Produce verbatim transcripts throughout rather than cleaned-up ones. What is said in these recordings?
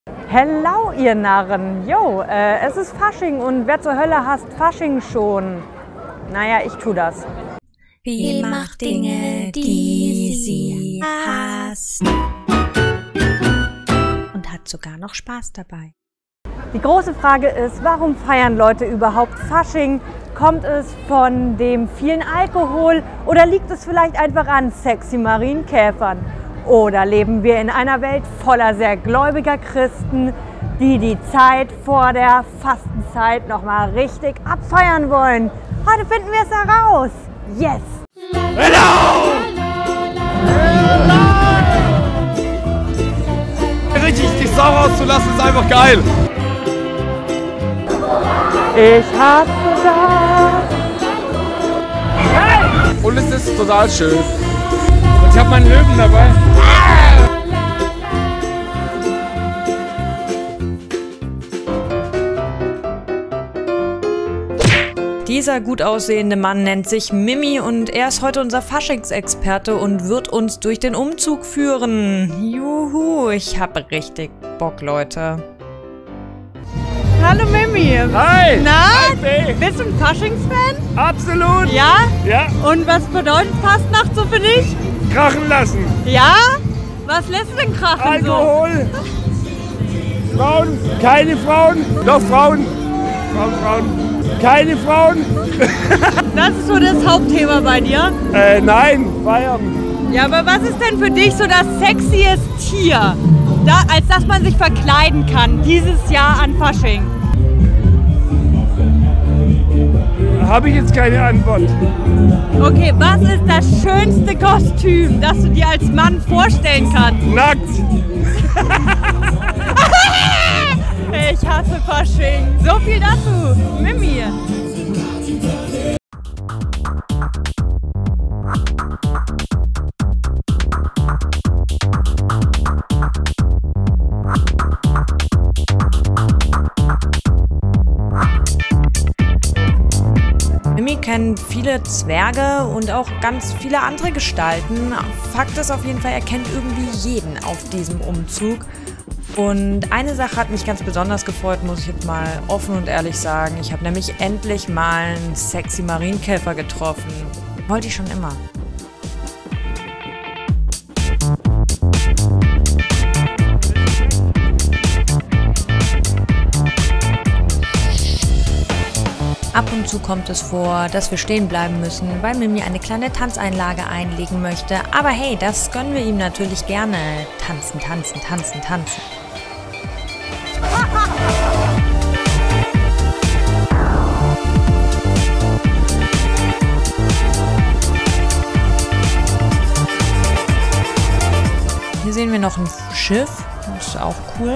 Hello, ihr Narren. Jo, äh, es ist Fasching und wer zur Hölle hasst Fasching schon? Naja, ich tu das. Wie macht Dinge, die sie hasst. Und hat sogar noch Spaß dabei. Die große Frage ist, warum feiern Leute überhaupt Fasching? Kommt es von dem vielen Alkohol oder liegt es vielleicht einfach an sexy Marienkäfern? Oder leben wir in einer Welt voller sehr gläubiger Christen, die die Zeit vor der Fastenzeit nochmal richtig abfeiern wollen? Heute finden wir es heraus. Yes! Hello! Richtig die Sau rauszulassen ist einfach geil. Ich hasse das. Und es ist total schön. Und ich habe meinen Löwen dabei. Dieser gut aussehende Mann nennt sich Mimi und er ist heute unser Faschingsexperte und wird uns durch den Umzug führen. Juhu, ich habe richtig Bock, Leute. Hallo Mimi. Hi! Na, Hi, bist du ein Faschingsfan? absolut! Ja? Ja, Und was bedeutet Fastnacht so für dich? krachen lassen. Ja? Was lässt du denn krachen Alkohol. Frauen, keine Frauen. Doch Frauen. Frauen, Frauen. Keine Frauen. so? Das ist so das Hauptthema bei dir. Äh, nein, feiern. Ja, aber was ist denn für dich so das sexiest Tier, da, als dass man sich verkleiden kann dieses Jahr an Fasching? Habe ich jetzt keine Antwort. Okay, was ist das schönste Kostüm, das du dir als Mann vorstellen kannst? Nackt. Ich hasse Fasching. So viel dazu. Mimi. Mimi kennt viele Zwerge und auch ganz viele andere Gestalten. Fakt ist auf jeden Fall, er kennt irgendwie jeden auf diesem Umzug. Und eine Sache hat mich ganz besonders gefreut, muss ich jetzt mal offen und ehrlich sagen. Ich habe nämlich endlich mal einen sexy Marienkäfer getroffen. Wollte ich schon immer. Ab und zu kommt es vor, dass wir stehen bleiben müssen, weil Mimi eine kleine Tanzeinlage einlegen möchte. Aber hey, das gönnen wir ihm natürlich gerne. Tanzen, tanzen, tanzen, tanzen. Hier sehen wir noch ein Schiff. Das ist auch cool.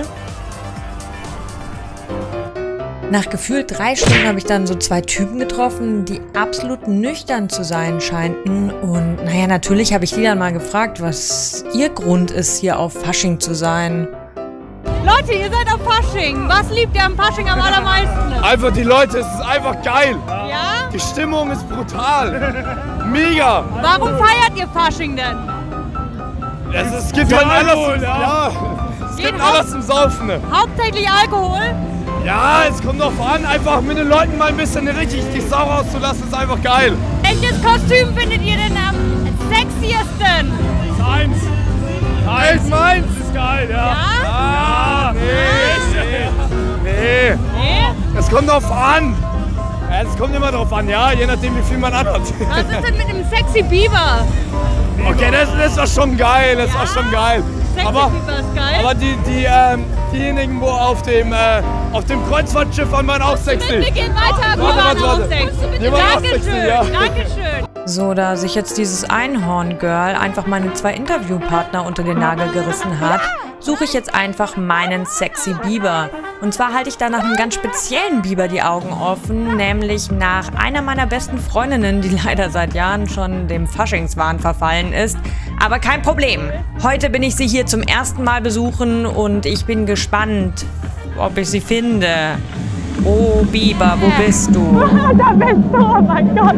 Nach gefühlt drei Stunden habe ich dann so zwei Typen getroffen, die absolut nüchtern zu sein scheinten. Und naja, natürlich habe ich die dann mal gefragt, was ihr Grund ist, hier auf Fasching zu sein. Leute, ihr seid auf Fasching. Was liebt ihr am Fasching am allermeisten? Einfach die Leute, es ist einfach geil. Ja? Die Stimmung ist brutal. Mega. Warum feiert ihr Fasching denn? Es, es gibt halt alles. Ja. Es gibt alles zum Saufen. Hauptsächlich Alkohol? Ja, es kommt drauf an, einfach mit den Leuten mal ein bisschen richtig die Sau rauszulassen, ist einfach geil. Welches Kostüm findet ihr denn am sexiesten? Eins. Eins, meins. Das ist geil, ja. Ja? Ah, nee, nee, nee. Nee? Es kommt drauf an. Ja, es kommt immer drauf an, ja, je nachdem wie viel man anhat. Was ist denn mit dem sexy Biber? Okay, das, das war schon geil, das Ja? war schon geil. Sexy Aber, Biber ist geil. aber die, die, ähm, diejenigen, wo auf dem, äh, auf dem Kreuzfahrtschiff waren, waren auch sexy. Wir gehen weiter, wir Warte, waren warte, auch warte. sexy. Wir waren auch Dankeschön, sexy, ja. Dankeschön. So, da sich jetzt dieses Einhorn-Girl einfach meine zwei Interviewpartner unter den Nagel gerissen hat, suche ich jetzt einfach meinen sexy Biber. Und zwar halte ich da nach einem ganz speziellen Biber die Augen offen, nämlich nach einer meiner besten Freundinnen, die leider seit Jahren schon dem Faschingswahn verfallen ist. Aber kein Problem. Heute bin ich sie hier zum ersten Mal besuchen und ich bin gespannt, ob ich sie finde. Oh, Biber, wo bist du? Da bist du, oh mein Gott.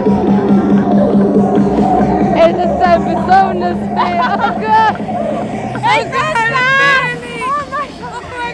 Es ist ein besonderes Bild. Oh Gott. Es ist da. Oh mein Gott.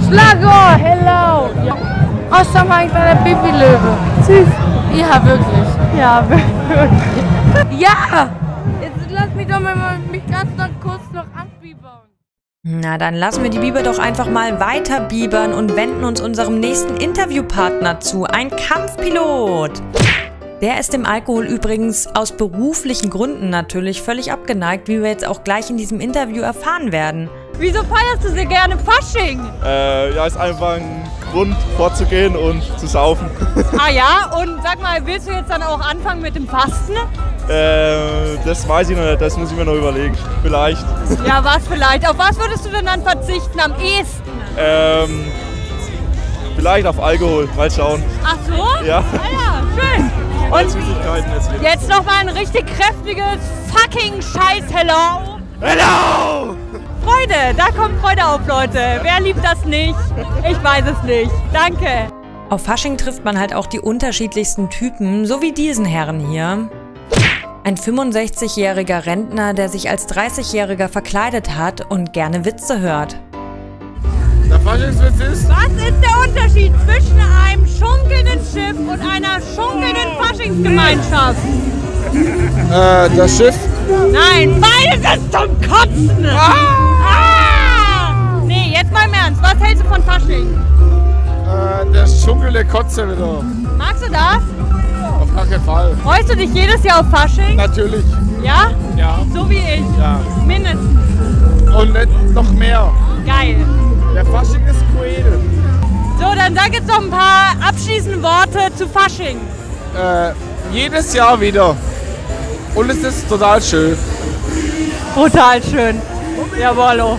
Schlager, hello! Außer mal ein kleiner Baby-Löwe. Süß. Ja, wirklich. Ja, wirklich. Ja! Jetzt lass mich doch mal mich ganz noch kurz noch anbiebern. Na, dann lassen wir die Biber doch einfach mal weiter bibern und wenden uns unserem nächsten Interviewpartner zu. Ein Kampfpilot. Der ist dem Alkohol übrigens aus beruflichen Gründen natürlich völlig abgeneigt, wie wir jetzt auch gleich in diesem Interview erfahren werden. Wieso feierst du so gerne Fasching? Äh, ja, ist einfach ein Grund, vorzugehen und zu saufen. Ah ja, und sag mal, willst du jetzt dann auch anfangen mit dem Fasten? Äh, das weiß ich noch nicht, das muss ich mir noch überlegen. Vielleicht. Ja, was vielleicht? Auf was würdest du denn dann verzichten am ehesten? Ähm, vielleicht auf Alkohol, mal schauen. Ach so? Ja. Ah ja, schön. Und jetzt jetzt noch mal ein richtig kräftiges fucking Scheiß-Hello. Hello! Freude, da kommt Freude auf, Leute. Wer liebt das nicht? Ich weiß es nicht. Danke. Auf Fasching trifft man halt auch die unterschiedlichsten Typen, so wie diesen Herren hier. Ein fünfundsechzigjähriger Rentner, der sich als dreißigjähriger verkleidet hat und gerne Witze hört. Der Faschingswitz ist... Was ist der Unterschied zwischen einem schunkelnden Schiff und einer schunkelnden Faschingsgemeinschaft? Äh, das Schiff... Nein, beides ist zum Kotzen! Ah! Ah! Nee, jetzt mal im Ernst, was hältst du von Fasching? Äh, der schunkelnde Kotze wieder. Magst du das? Auf gar keinen Fall. Freust du dich jedes Jahr auf Fasching? Natürlich. Ja? Ja. So wie ich? Ja. Mindestens. Und nicht noch mehr. Geil. Der Fasching ist cool. So, dann sag jetzt noch ein paar abschließende Worte zu Fasching. Äh, jedes Jahr wieder. Und es ist total schön. Brutal schön. Jawollo.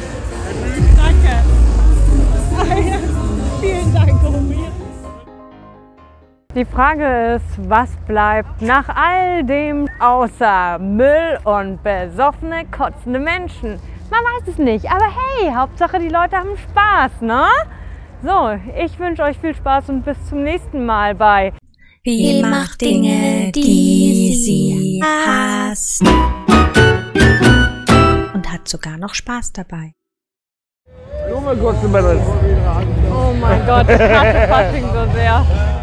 Danke. Vielen Dank, Omi. Die Frage ist, was bleibt nach all dem außer Müll und besoffene, kotzende Menschen? Man weiß es nicht, aber hey, Hauptsache die Leute haben Spaß, ne? So, ich wünsche euch viel Spaß und bis zum nächsten Mal bei Wie macht Dinge, die sie hasst. Und hat sogar noch Spaß dabei. Blume kurz über das. Oh mein Gott, ich hasse Fasching so sehr.